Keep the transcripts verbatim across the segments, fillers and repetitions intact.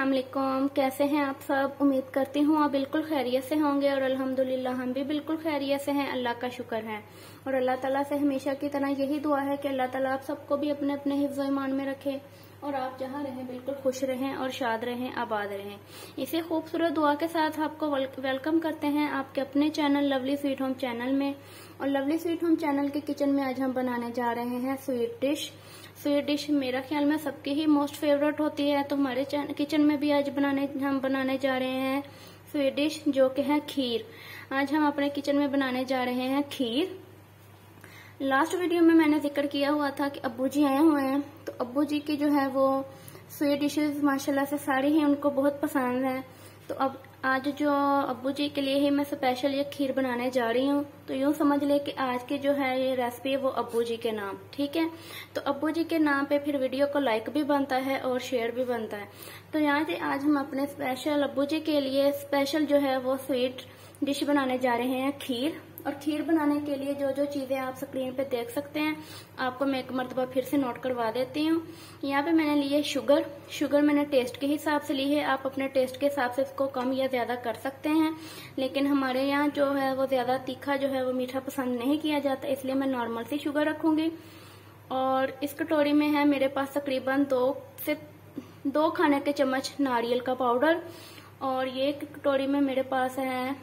अस्सलाम वालेकुम। कैसे हैं आप सब? उम्मीद करती हूँ आप बिल्कुल खैरियत से होंगे और अल्हम्दुलिल्लाह हम भी बिल्कुल खैरियत से हैं। अल्लाह का शुक्र है और अल्लाह ताला से हमेशा की तरह यही दुआ है कि अल्लाह ताला आप सबको भी अपने अपने हिफ्ज़ व ईमान में रखे और आप जहाँ रहें बिल्कुल खुश रहें और शाद रहें, आबाद रहें। इसी खूबसूरत दुआ के साथ आपको वेलकम करते हैं आपके अपने channel lovely sweet home channel में। और लवली स्वीट होम चैनल के किचन में आज हम बनाने जा रहे हैं स्वीट डिश। स्वीट डिश मेरा ख्याल में सबकी ही मोस्ट फेवरेट होती है, तो हमारे किचन में भी आज बनाने हम बनाने जा रहे हैं स्वीट डिश जो कि है खीर। आज हम अपने किचन में बनाने जा रहे हैं खीर। लास्ट वीडियो में मैंने जिक्र किया हुआ था कि अब्बू जी आए हुए हैं, तो अब्बू जी की जो है वो स्वीट डिशेस माशाल्लाह से सारी ही उनको बहुत पसंद है। तो अब आज जो अब्बू जी के लिए ही मैं स्पेशल ये खीर बनाने जा रही हूँ। तो यूँ समझ ले कि आज की जो है ये रेसिपी वो अब्बू जी के नाम, ठीक है। तो अब्बू जी के नाम पे फिर वीडियो को लाइक भी बनता है और शेयर भी बनता है। तो यहाँ से आज हम अपने स्पेशल अब्बू जी के लिए स्पेशल जो है वो स्वीट डिश बनाने जा रहे हैं खीर। और खीर बनाने के लिए जो जो चीजें आप स्क्रीन पे देख सकते हैं आपको मैं एक मरतबा फिर से नोट करवा देती हूँ। यहाँ पे मैंने ली है शुगर। शुगर मैंने टेस्ट के हिसाब से ली है, आप अपने टेस्ट के हिसाब से इसको कम या ज्यादा कर सकते हैं, लेकिन हमारे यहाँ जो है वो ज्यादा तीखा जो है वो मीठा पसंद नहीं किया जाता, इसलिए मैं नॉर्मल सी शुगर रखूंगी। और इस कटोरी में है मेरे पास तकरीबन दो से दो खाने के चम्मच नारियल का पाउडर। और ये कटोरी में मेरे पास है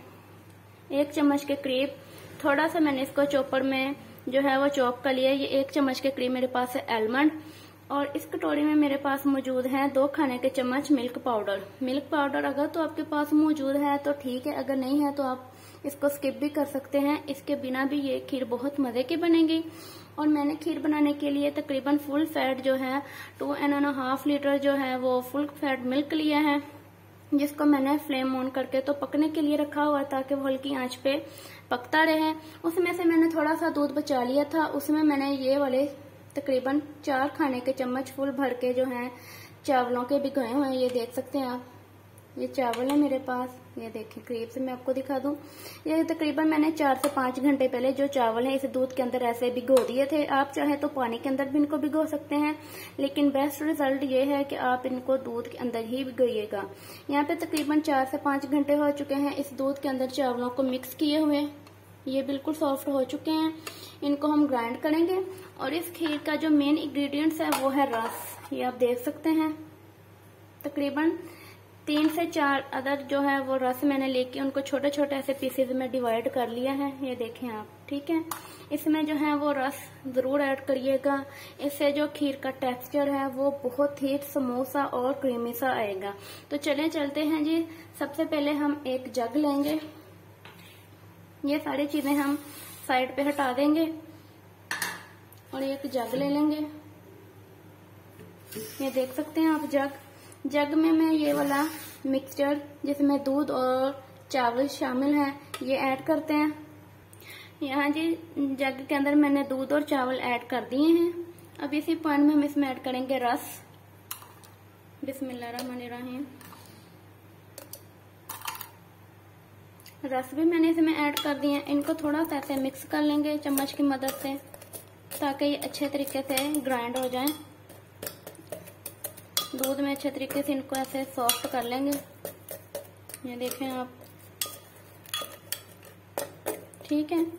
एक चम्मच के करीब, थोड़ा सा मैंने इसको चॉपर में जो है वो चॉप कर लिया। ये एक चम्मच के करीब मेरे पास है आलमंड। और इस कटोरी में मेरे पास मौजूद है दो खाने के चम्मच मिल्क पाउडर। मिल्क पाउडर अगर तो आपके पास मौजूद है तो ठीक है, अगर नहीं है तो आप इसको स्किप भी कर सकते हैं। इसके बिना भी ये खीर बहुत मजे की बनेगी। और मैंने खीर बनाने के लिए तकरीबन फुल फैट जो है two and and half litre जो है वो फुल फैट मिल्क लिया है, जिसको मैंने फ्लेम ऑन करके तो पकने के लिए रखा हुआ ताकि वो हल्की आंच पे पकता रहे। उसमें से मैंने थोड़ा सा दूध बचा लिया था, उसमें मैंने ये वाले तकरीबन चार खाने के चम्मच फुल भर के जो हैं चावलों के भिगोए हुए हैं। ये देख सकते हैं आप, ये चावल है मेरे पास, ये देखें करीब से मैं आपको दिखा दूं। ये तकरीबन मैंने चार से पांच घंटे पहले जो चावल है इसे दूध के अंदर ऐसे भिगो दिए थे। आप चाहे तो पानी के अंदर भी इनको भिगो सकते हैं, लेकिन बेस्ट रिजल्ट ये है कि आप इनको दूध के अंदर ही भिगोइएगा। यहाँ पे तकरीबन चार से पांच घंटे हो चुके हैं इस दूध के अंदर चावलों को मिक्स किए हुए। ये बिल्कुल सॉफ्ट हो चुके हैं, इनको हम ग्राइंड करेंगे। और इस खीर का जो मेन इंग्रेडिएंट्स है वो है रस। ये आप देख सकते हैं तकरीबन तीन से चार अदर जो है वो रस मैंने लेके उनको छोटे छोटे ऐसे पीसेज में डिवाइड कर लिया है। ये देखें आप, ठीक है। इसमें जो है वो रस जरूर ऐड करिएगा, इससे जो खीर का टेक्सचर है वो बहुत ही स्मूथ सा और क्रीमी सा आएगा। तो चलें चलते हैं जी। सबसे पहले हम एक जग लेंगे, ये सारी चीजें हम साइड पे हटा देंगे और एक जग ले लेंगे। ये देख सकते हैं आप जग। जग में मैं ये वाला मिक्सचर जिसमें दूध और चावल शामिल है ये ऐड करते हैं। यहाँ जी जग के अंदर मैंने दूध और चावल ऐड कर दिए हैं। अब इसी पॉइंट में हम इसमें ऐड करेंगे रस। बिस्मिल्लाहिर्रहमानिर्रहीम। रस भी मैंने इसमें ऐड कर दिए हैं। इनको थोड़ा सा ऐसे मिक्स कर लेंगे चम्मच की मदद से ताकि ये अच्छे तरीके से ग्राइंड हो जाए। दूध में अच्छे तरीके से इनको ऐसे सॉफ्ट कर लेंगे। ये देखें आप, ठीक है।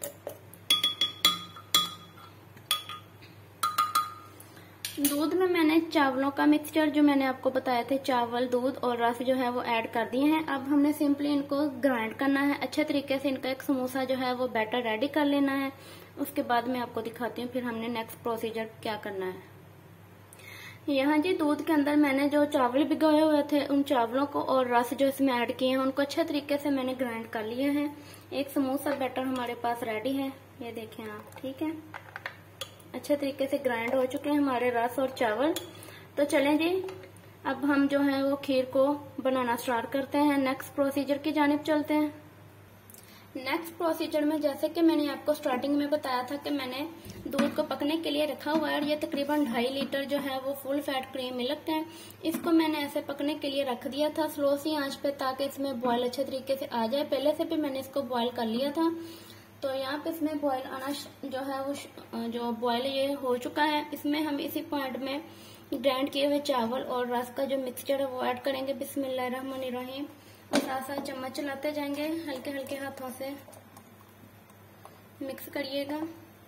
दूध में मैंने चावलों का मिक्सचर जो मैंने आपको बताया थे, चावल दूध और रस जो है वो ऐड कर दिए हैं। अब हमने सिंपली इनको ग्राइंड करना है अच्छे तरीके से। इनका एक समोसा जो है वो बैटर रेडी कर लेना है। उसके बाद मैं आपको दिखाती हूँ फिर हमने नेक्स्ट प्रोसीजर क्या करना है। यहाँ जी दूध के अंदर मैंने जो चावल भिगोए हुए थे उन चावलों को और रस जो इसमें ऐड किए हैं उनको अच्छे तरीके से मैंने ग्राइंड कर लिए हैं। एक समोसा बैटर हमारे पास रेडी है, ये देखें आप, ठीक है। अच्छे तरीके से ग्राइंड हो चुके हैं हमारे रस और चावल। तो चलें जी, अब हम जो है वो खीर को बनाना स्टार्ट करते हैं। नेक्स्ट प्रोसीजर की जानिब चलते हैं। नेक्स्ट प्रोसीजर में जैसे कि मैंने आपको स्टार्टिंग में बताया था कि मैंने दूध को पकने के लिए रखा हुआ है और ये तकरीबन ढाई लीटर जो है वो फुल फैट क्रीम मिल्क है। इसको मैंने ऐसे पकने के लिए रख दिया था स्लो सी आंच पे ताकि इसमें बॉयल अच्छे तरीके से आ जाए। पहले से भी मैंने इसको बॉयल कर लिया था। तो यहाँ पे इसमें बॉयल आना जो है वो जो बॉयल ये हो चुका है। इसमें हम इसी पॉइंट में ग्राइंड किए हुए चावल और रस का जो मिक्सचर है वो ऐड करेंगे बिस्मिल्लाहिर्रहमानिर्रहीम। और साथ साथ चम्मच चलाते जाएंगे, हल्के हल्के हाथों से मिक्स करिएगा।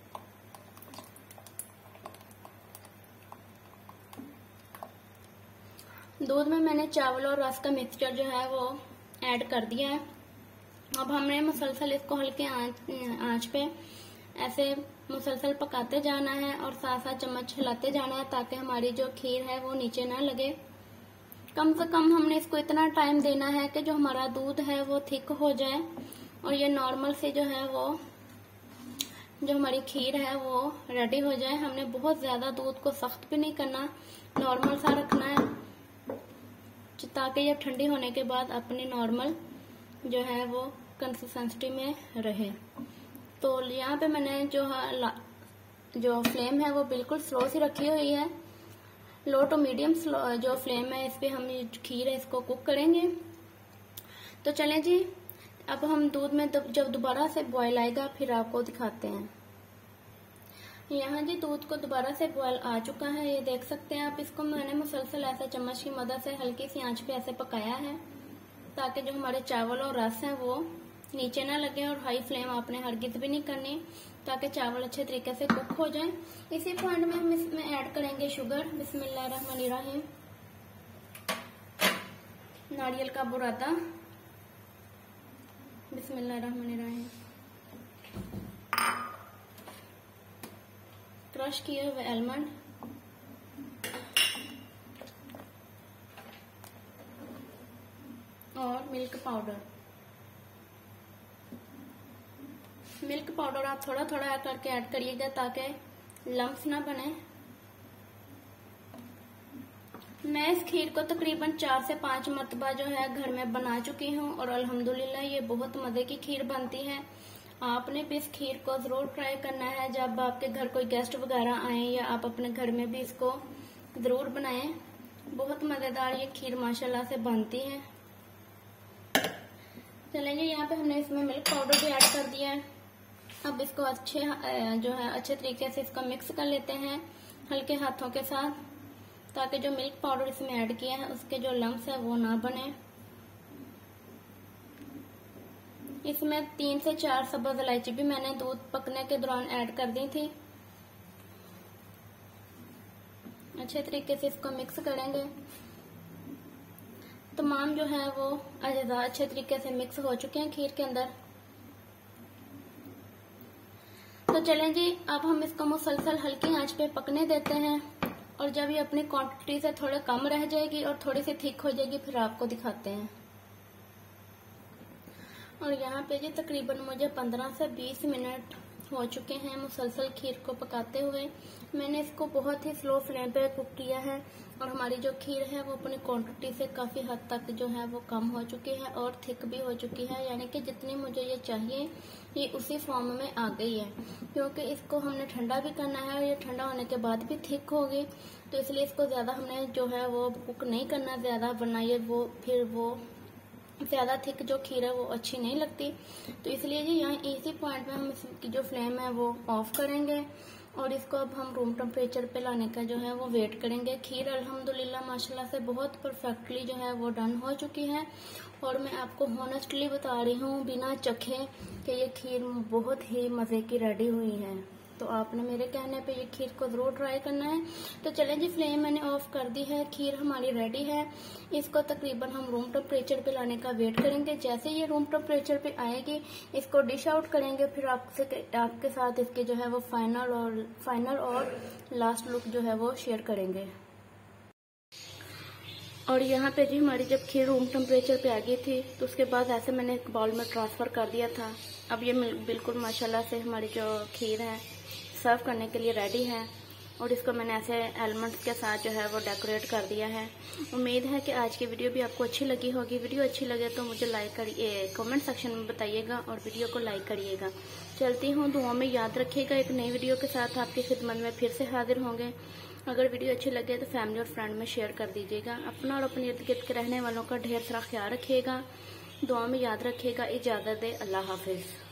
दूध में मैंने चावल और रस का मिक्सचर जो है वो ऐड कर दिया है। अब हमने मुसलसल इसको हल्के आंच आंच पे ऐसे मुसलसल पकाते जाना है और साथ साथ चम्मच हिलाते जाना है ताकि हमारी जो खीर है वो नीचे ना लगे। कम से कम हमने इसको इतना टाइम देना है कि जो हमारा दूध है वो थिक हो जाए और ये नॉर्मल से जो है वो जो हमारी खीर है वो रेडी हो जाए। हमने बहुत ज्यादा दूध को सख्त भी नहीं करना, नॉर्मल सा रखना है ताकि ये ठंडी होने के बाद अपनी नॉर्मल जो है वो कंसिस्टेंसी में रहे। तो यहाँ पे मैंने जो है जो फ्लेम है वो बिल्कुल स्लो सी रखी हुई है, लो टू मीडियम जो फ्लेम है इस पे हम ये खीर है इसको कुक करेंगे। तो चलें जी, अब हम दूध में जब दोबारा से बॉयल आएगा फिर आपको दिखाते हैं। यहाँ जी दूध को दोबारा से बॉयल आ चुका है, ये देख सकते हैं आप। इसको मैंने मुसलसल ऐसे चम्मच की मदद से हल्की सी आंच पे ऐसे पकाया है ताकि जो हमारे चावल और रस है वो नीचे ना लगे। और हाई फ्लेम आपने हरगिज भी नहीं करनी ताकि चावल अच्छे तरीके से कुक हो जाए। इसी पॉइंट में हम इसमें ऐड करेंगे शुगर बिस्मिल्लाहिर्रहमानिर्रहीम, नारियल का बुरादा बिस्मिल्लाहिर्रहमानिर्रहीम, क्रश किए हुए आलमंड, और मिल्क पाउडर। मिल्क पाउडर आप थोड़ा थोड़ा करके ऐड करिएगा ताकि लम्प्स ना बने। मैं इस खीर को तकरीबन चार से पांच मरतबा जो है घर में बना चुकी हूँ और अल्हम्दुलिल्लाह ये बहुत मजे की खीर बनती है। आपने भी इस खीर को जरूर ट्राई करना है जब आपके घर कोई गेस्ट वगैरह आए या आप अपने घर में भी इसको जरूर बनाएं। बहुत मजेदार ये खीर माशाल्लाह से बनती है। चलेंगे, यहाँ पे हमने इसमें मिल्क पाउडर भी ऐड कर दिया है। अब इसको अच्छे जो है अच्छे तरीके से इसको मिक्स कर लेते हैं हल्के हाथों के साथ ताकि जो मिल्क पाउडर इसमें ऐड किया है उसके जो लम्प्स है वो ना बने। इसमें तीन से चार सब्ज इलायची भी मैंने दूध पकने के दौरान ऐड कर दी थी। अच्छे तरीके से इसको मिक्स करेंगे। तमाम जो है वो अज़्ज़ा अच्छे तरीके से मिक्स हो चुके हैं खीर के अंदर। तो चलें जी, अब हम इसको मुसलसल हल्की आंच पे पकने देते हैं और जब ये अपनी क्वांटिटी से थोड़ा कम रह जाएगी और थोड़ी सी थिक हो जाएगी फिर आपको दिखाते हैं। और यहाँ पे जी तकरीबन मुझे पंद्रह से बीस मिनट हो चुके हैं मुसलसल खीर को पकाते हुए। मैंने इसको बहुत ही स्लो फ्लेम पे कुक किया है और हमारी जो खीर है वो अपनी क्वांटिटी से काफ़ी हद तक जो है वो कम हो चुकी है और थिक भी हो चुकी है, यानी कि जितनी मुझे ये चाहिए ये उसी फॉर्म में आ गई है। क्योंकि इसको हमने ठंडा भी करना है और ये ठंडा होने के बाद भी थिक होगी, तो इसलिए इसको ज़्यादा हमने जो है वो कुक नहीं करना ज़्यादा, वरना ये वो फिर वो ज़्यादा थिक जो खीर है वो अच्छी नहीं लगती। तो इसलिए जी यहाँ इसी पॉइंट में हम इसकी जो फ्लेम है वो ऑफ करेंगे और इसको अब हम रूम टेम्परेचर पे लाने का जो है वो वेट करेंगे। खीर अल्हम्दुलिल्लाह माशाल्लाह से बहुत परफेक्टली जो है वो डन हो चुकी है और मैं आपको हॉनेस्टली बता रही हूँ बिना चखे कि ये खीर बहुत ही मज़े की रेडी हुई है। तो आपने मेरे कहने पे ये खीर को जरूर ट्राई करना है। तो चलें जी, फ्लेम मैंने ऑफ कर दी है, खीर हमारी रेडी है। इसको तकरीबन हम रूम टेम्परेचर पे लाने का वेट करेंगे। जैसे ये रूम टेम्परेचर पे आएगी इसको डिश आउट करेंगे, फिर आपसे आपके साथ इसके जो है वो फाइनल और फाइनल और लास्ट लुक जो है वो शेयर करेंगे। और यहाँ पे जी हमारी जब खीर रूम टेम्परेचर पे आ गई थी तो उसके बाद ऐसे मैंने एक बाउल में ट्रांसफ़र कर दिया था। अब ये बिल्कुल माशाल्लाह से हमारी जो खीर है सर्व करने के लिए रेडी है और इसको मैंने ऐसे एलिमेंट्स के साथ जो है वो डेकोरेट कर दिया है। उम्मीद है कि आज की वीडियो भी आपको अच्छी लगी होगी। वीडियो अच्छी लगे तो मुझे लाइक करिए, कमेंट सेक्शन में बताइएगा और वीडियो को लाइक करिएगा। चलती हूँ, दुआ में याद रखिएगा। एक नई वीडियो के साथ आपकी खिदमत में फिर से हाजिर होंगे। अगर वीडियो अच्छी लगे तो फैमिली और फ्रेंड में शेयर कर दीजिएगा। अपना और अपने इर्द गिर्द के रहने वालों का ढेर सारा ख्याल रखिएगा। दुआ में याद रखिएगा। इजाज़त दे, अल्लाह हाफिज़।